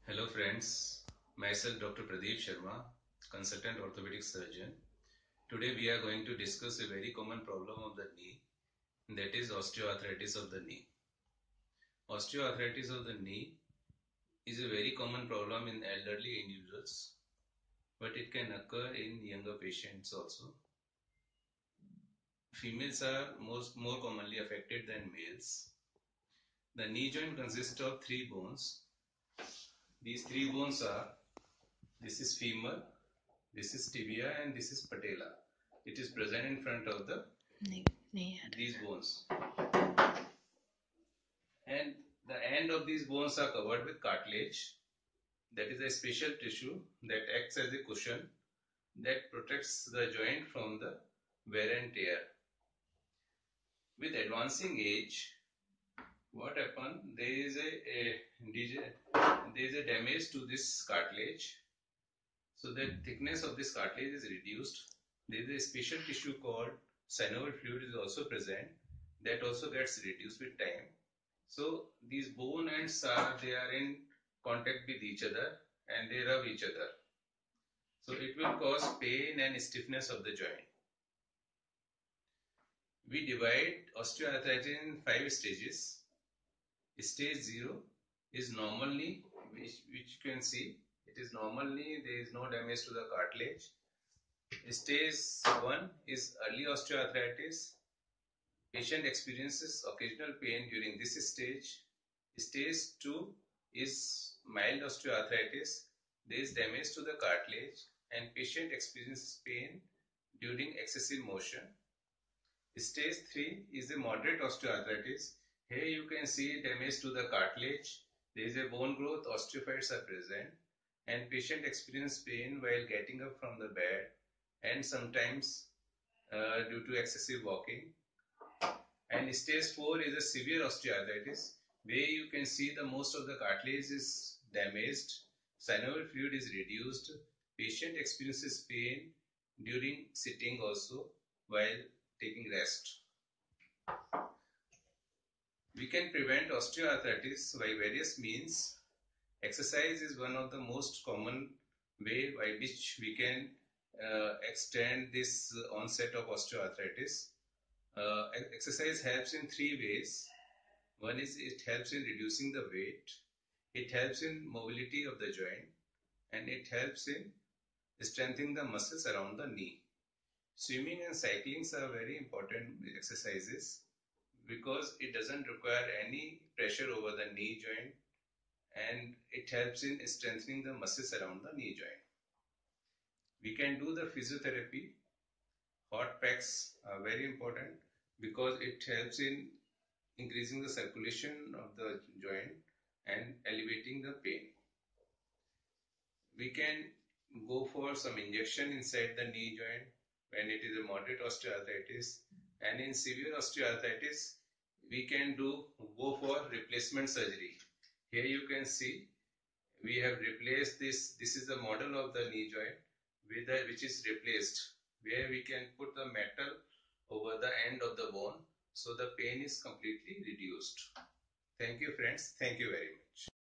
Hello friends, myself Dr. Pradeep Sharma, consultant orthopedic surgeon. Today we are going to discuss a very common problem of the knee, that is osteoarthritis of the knee. Osteoarthritis of the knee is a very common problem in elderly individuals, but it can occur in younger patients also. Females are more commonly affected than males. The knee joint consists of three bones. These three bones are, this is femur, this is tibia, and this is patella. It is present in front of these bones. And the end of these bones are covered with cartilage. That is a special tissue that acts as a cushion that protects the joint from the wear and tear. With advancing age, what happens? There is a damage to this cartilage. So the thickness of this cartilage is reduced. There is a special tissue called synovial fluid is also present, that also gets reduced with time. So these bone ends they are in contact with each other and they rub each other. So it will cause pain and stiffness of the joint. We divide osteoarthritis in 5 stages. Stage 0 is normally, which you can see, it is normally there is no damage to the cartilage. Stage 1 is early osteoarthritis. Patient experiences occasional pain during this stage. Stage 2 is mild osteoarthritis. There is damage to the cartilage and patient experiences pain during excessive motion. Stage 3 is a moderate osteoarthritis. Here you can see damage to the cartilage. There is a bone growth, osteophytes are present, and patient experiences pain while getting up from the bed and sometimes due to excessive walking. And stage 4 is a severe osteoarthritis, where you can see the most of the cartilage is damaged, synovial fluid is reduced, patient experiences pain during sitting also while taking rest. We can prevent osteoarthritis by various means. Exercise is one of the most common way by which we can extend this onset of osteoarthritis. Exercise helps in 3 ways. One is it helps in reducing the weight, it helps in mobility of the joint, and it helps in strengthening the muscles around the knee. Swimming and cycling are very important exercises because it doesn't require any pressure over the knee joint and it helps in strengthening the muscles around the knee joint. We can do the physiotherapy. Hot packs are very important because it helps in increasing the circulation of the joint and alleviating the pain. We can go for some injection inside the knee joint when it is a moderate osteoarthritis, and in severe osteoarthritis we can go for replacement surgery. Here you can see we have replaced this is the model of the knee joint which is replaced, where we can put the metal over the end of the bone so the pain is completely reduced. Thank you friends. Thank you very much.